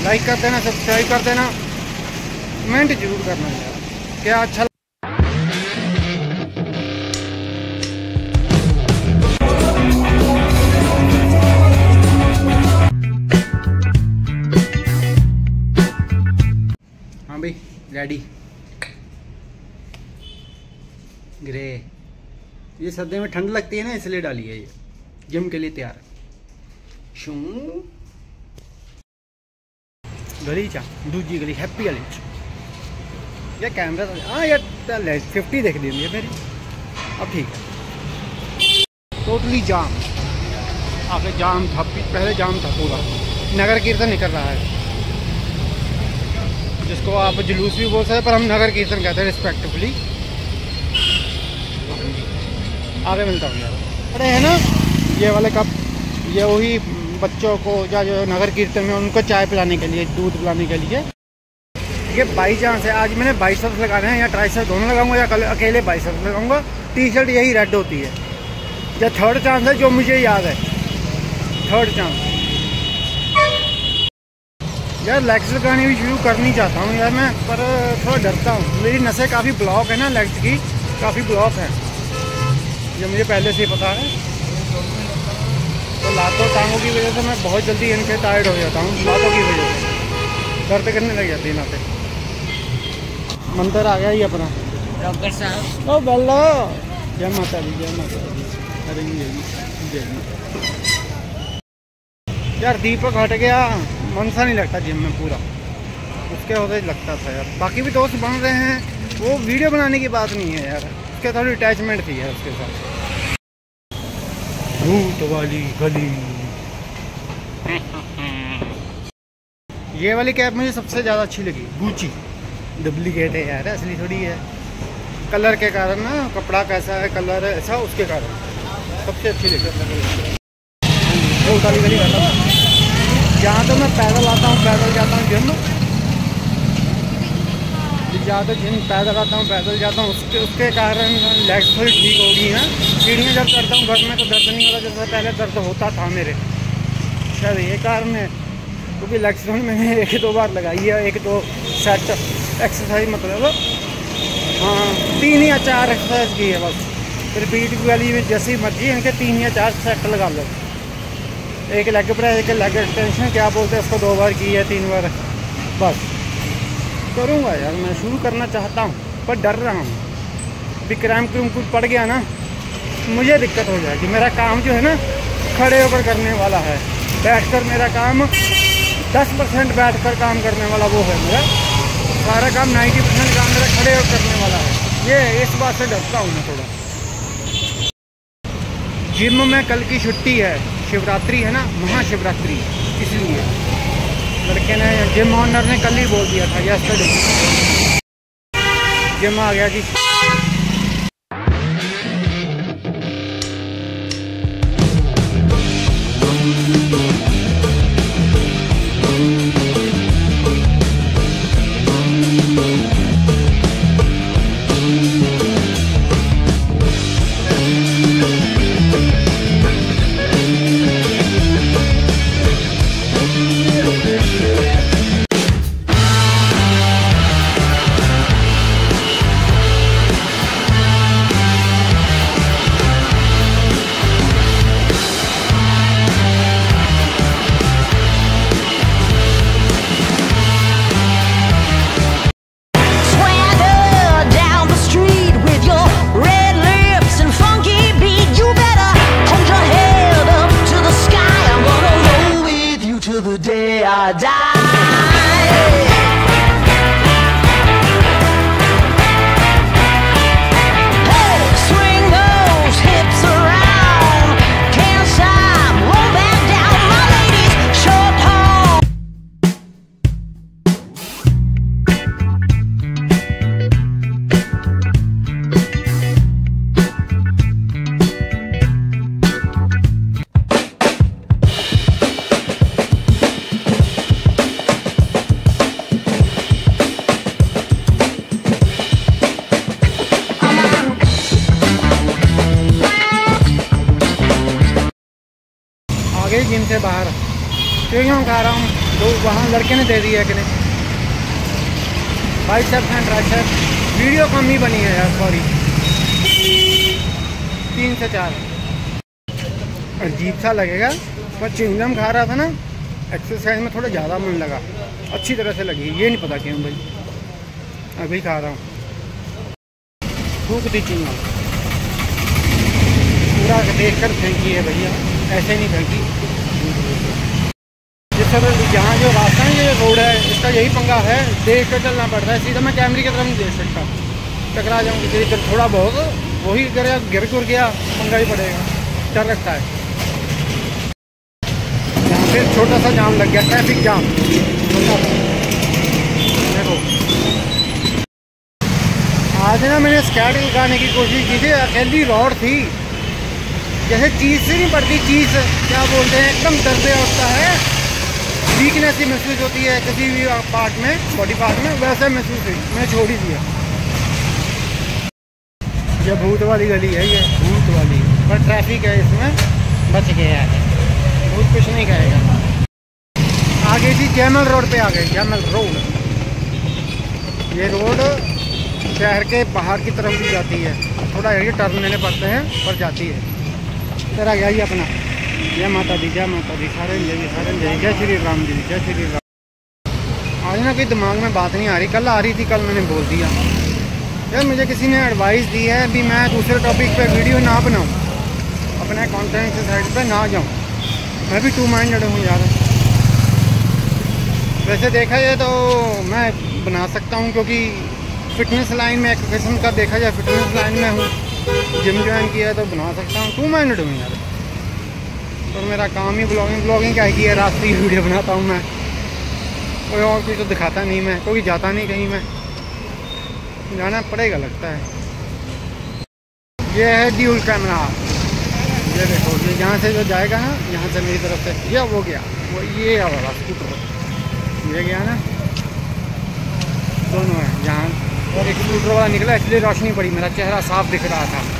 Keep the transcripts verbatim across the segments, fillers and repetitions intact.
Like कर देना, subscribe कर देना, कमेंट जरूर करना यार क्या अच्छा। हाँ भाई रेडी ग्रे, ये सर्दी में ठंड लगती है ना इसलिए डाली है, ये जिम के लिए तैयार। शू गली चा दूजी गली हैप्पी गली ये कैमरा तो हाँ यार फिफ्टी देख दी है मेरी, अब ठीक है। टोटली जाम, आगे जाम था, पहले जाम था पूरा। नगर कीर्तन निकल रहा है जिसको आप जुलूस भी बोल सकते हैं, पर हम नगर कीर्तन कहते हैं रिस्पेक्टिवली। आगे मिलता हूँ यार। अरे है ना ये वाले कप, ये वही बच्चों को या जो नगर कीर्तन में उनको चाय पिलाने के लिए, दूध पिलाने के लिए। ये बाई चांस है आज मैंने बाइसेप्स लगाने हैं, या ट्राइसेप्स दोनों लगाऊंगा, या कल अकेले बाइसेप्स लगाऊंगा। टी शर्ट यही रेड होती है। या थर्ड चांस है जो मुझे याद है, थर्ड चांस यार। लेग्स लगानी भी शुरू करनी चाहता हूँ यार मैं, पर थोड़ा डरता हूँ। मेरी नसें काफ़ी ब्लॉक है ना, लेग्स की काफ़ी ब्लॉक है, ये मुझे पहले से ही पता है। तो लातों टांगों की वजह से मैं बहुत जल्दी इनसे टायर्ड हो जाता हूँ, लातों की वजह से दर्द करने लग जाती है नाते। मंदिर आ गया ही अपना डॉक्टर साहब। ओ बल्लो, जय माता दी, जय माता दी। अरे जय यार दीपक हट गया, मन सा नहीं लगता जिम में पूरा, उसके होते लगता था यार। बाकी भी दोस्त बन रहे हैं, वो वीडियो बनाने की बात नहीं है यार, उसके थोड़ी अटैचमेंट थी यार उसके साथ। भूत वाली गली ये वाली कैप मुझे सबसे ज़्यादा अच्छी लगी, गुची। डुप्लीकेट है यार, असली थोड़ी है। कलर के कारण ना, कपड़ा कैसा है, कलर ऐसा, उसके कारण सबसे अच्छी लगी। भूत वाली गली करता हूँ जहाँ तो मैं पैदल आता हूँ, पैदल जाता हूँ जिम, जहाँ तो जिम पैदल आता हूँ, पैदल जाता हूँ, उसके उसके कारण लेग्स थोड़ी ठीक हो गई हैं। सीढ़ियाँ जब करता हूँ घर में तो दर्द नहीं होता जैसे पहले दर्द होता था मेरे, शायद ये कारण है। क्योंकि लेग्स मैंने एक दो बार लगाई है, एक दो सेट एक्सरसाइज, मतलब हाँ तीन या चार एक्सरसाइज की है बस। फिर बीट वाली में जैसी मर्जी इनके तीन या चार सेट लगा लो। एक लेग प्रेस, एक लेग एक्सटेंशन क्या बोलते हैं उसको, दो बार की है, तीन बार बस। करूँगा यार मैं, शुरू करना चाहता हूँ पर डर रहा हूँ। अभी क्रैम्प क्रूम कुछ पड़ गया ना मुझे दिक्कत हो जाएगी। मेरा काम जो है ना खड़े होकर करने वाला है, बैठकर मेरा काम दस परसेंट बैठ कर काम करने वाला वो है मेरा, सारा काम नाइन्टी परसेंट काम मेरा खड़े होकर करने वाला है। ये इस बात से डरता हूँ मैं थोड़ा। जिम में कल की छुट्टी है, शिवरात्रि है ना, महाशिवरात्रि, इसलिए लड़के ने, जिम ऑनर ने कल ही बोल दिया था यस्टरडे। जिम आ गया जी। जिम से बाहर क्यों खा रहा हूँ। तो वहाँ लड़के ने दे दिया कि नहीं। भाई सब एंड राइट वीडियो कम ही बनी है यार, सॉरी। तीन से चार अजीब सा लगेगा, पर चिंगम खा रहा था ना, एक्सरसाइज में थोड़ा ज़्यादा मन लगा, अच्छी तरह से लगी। ये नहीं पता क्यों भाई, अभी खा रहा हूँ। फूक दी चिंगम पूरा देख कर फेंकी है भैया, ऐसे नहीं फेंकी। जिस तरह यहाँ जो रास्ता है, ये रोड है, इसका यही पंगा है, देख कर चलना पड़ता है। सीधा मैं कैमरे की तरफ नहीं देख सकता, टकरा जाऊँगी किसी तरह। थोड़ा बहुत वही गिर गिर गुर गया, पंगा ही पड़ेगा, डर लगता है। यहाँ फिर छोटा सा जाम लग गया, ट्रैफिक जाम। देखो आज ना मैंने स्कैट लगाने की कोशिश की थी, अकेली रोड थी, जैसे चीज़ से नहीं पड़ती, चीज़ क्या बोलते हैं, एकदम दर्द होता है, वीकनेस ही महसूस होती है किसी भी पार्ट में, बॉडी पार्ट में, वैसे महसूस हुई। मैं छोड़ ही दिया। ये भूत वाली गली है, ये भूत वाली, पर ट्रैफिक है इसमें, बच गया है, भूत कुछ नहीं कहेगा। आगे जी जैमल रोड पे आ गए, जैमल रोड। ये रोड शहर के बाहर की तरफ भी जाती है, थोड़ा ये टर्न लेने पड़ते हैं, पर जाती है। तेरा गया ही अपना। जय माता दी, जय माता दी, सारे जय सारे जय, जय श्री राम जी, जय श्री राम। आज ना कोई दिमाग में बात नहीं आ रही, कल आ रही थी, कल मैंने बोल दिया यार। मुझे किसी ने एडवाइस दी है भी मैं दूसरे टॉपिक पे वीडियो ना बनाऊं, अपने कंटेंट के साइड पे ना जाऊं। मैं भी टू माइंडेड हूँ यार। वैसे देखा जाए तो मैं बना सकता हूँ, क्योंकि फिटनेस लाइन में एक किस्म का देखा जाए, फिटनेस लाइन में हूँ, जिम ज्वाइन किया तो बना सकता हूँ। टू माइंडेड हूँ यार, और मेरा काम ही ब्लॉगिंग ब्लॉगिंग का ही है। रास्ते की वीडियो बनाता हूँ मैं, कोई और कुछ तो दिखाता नहीं मैं, कोई जाता नहीं कहीं, मैं जाना पड़ेगा लगता है। ये है ड्यूल कैमरा, ये देखो, ये यहाँ से जो जाएगा ना, यहाँ से मेरी तरफ से ये वो गया, वो ये वाला स्कूटर ये गया ना, दोनों है यहाँ, और एक स्कूटर वाला निकला, इसलिए रोशनी पड़ी, मेरा चेहरा साफ दिख रहा था।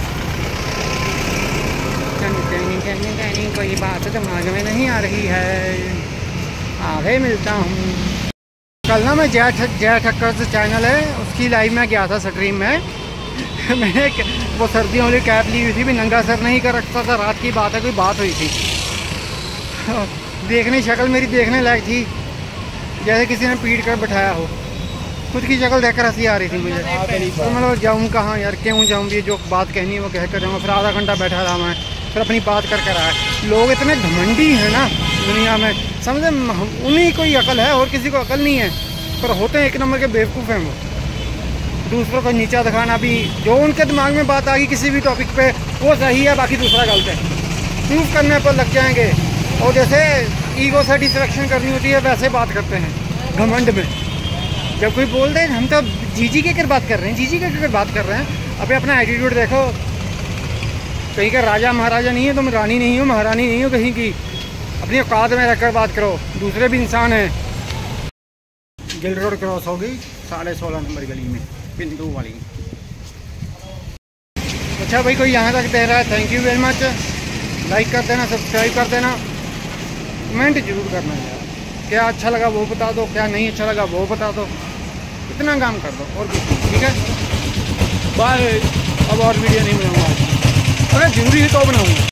कोई बात दिमाग में नहीं आ रही है, आगे मिलता हूँ। कल ना मैं जय जय ठक्कर से चैनल है, उसकी लाइव में गया था स्ट्रीम में। मैंने वो सर्दियों वाली कैप ली हुई थी, भी नंगा सर नहीं कर रखता था। रात की बात है, कोई बात हुई थी, देखने शक्ल मेरी देखने लायक थी, जैसे किसी ने पीट कर बैठाया हो। खुद की शक्ल देखकर हंसी आ रही थी मुझे, तो मतलब जाऊँ कहाँ यार, क्यों जाऊँ, भी जो बात कहनी है वो कह कर जाऊँगा। फिर आधा घंटा बैठा रहा मैं, फिर अपनी बात कर कर आया। लोग इतने घमंडी हैं ना दुनिया में, समझे, उन्हीं को ही अकल है और किसी को अकल नहीं है, पर होते हैं एक नंबर के बेवकूफ़ हैं वो। दूसरों को नीचा दिखाना भी, जो उनके दिमाग में बात आ गई किसी भी टॉपिक पे, वो सही है, बाकी दूसरा गलत है, प्रूफ करने पर लग जाएंगे। और जैसे ईगो सेटिस्फेक्शन करनी होती है, वैसे बात करते हैं घमंड में। जब कोई बोल दे हम तो जीजी के कर बात कर रहे हैं, जीजी के कर बात कर रहे हैं, अभी अपना एटीट्यूड देखो। कहीं का राजा महाराजा नहीं है, तुम रानी नहीं हो, महारानी नहीं हो कहीं की। अपनी औकात में रहकर बात करो, दूसरे भी इंसान हैं। गिल रोड क्रॉस हो गई साढ़े सोलह नंबर गली में, बिंदु वाली। अच्छा भाई, कोई यहाँ तक दे रहा है, thank you very much. Like कर देना, सब्सक्राइब कर देना, कमेंट जरूर करना यार। क्या अच्छा लगा वो बता दो, क्या नहीं अच्छा लगा वो बता दो, इतना काम कर दो और कुछ नहीं, ठीक है। बाय। अब और वीडियो नहीं बनाऊँगा, अगर जरूरी है तो बनाऊँगा।